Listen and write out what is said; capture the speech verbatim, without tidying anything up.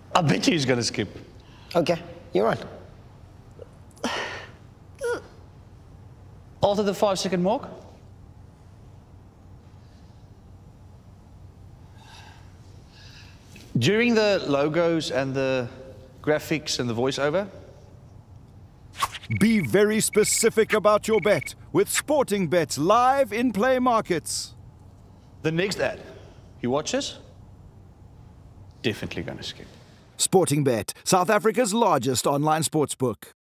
I bet you he's going to skip. Okay, you're right. After the five second mark. During the logos and the graphics and the voiceover. Be very specific about your bet with Sportingbet's live in-play markets. The next ad he watches, definitely going to skip. Sportingbet, South Africa's largest online sportsbook.